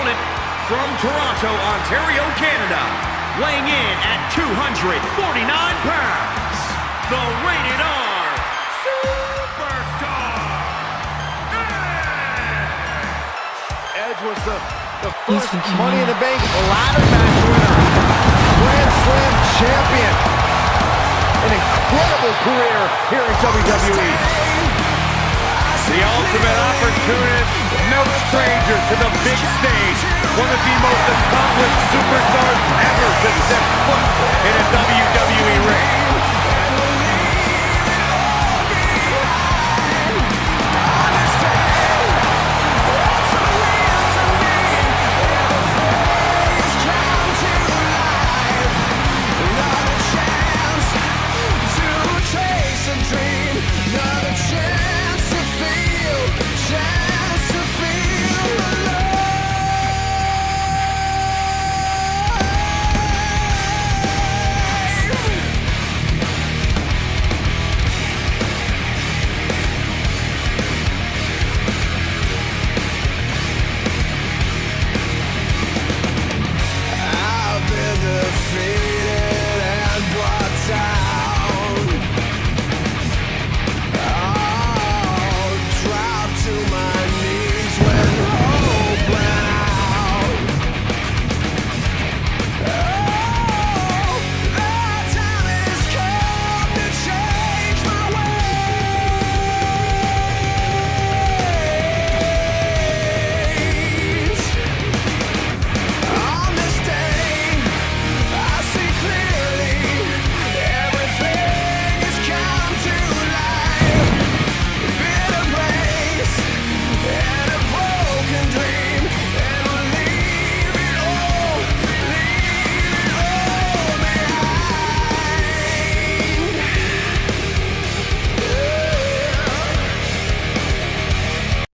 opponent from Toronto, Ontario, Canada, weighing in at 249 pounds, the Rated R Superstar, Edge was the first Money in the Bank ladder match winner, Grand Slam champion, an incredible career here in WWE. The ultimate opportunist, no stranger to the big stage, one of the most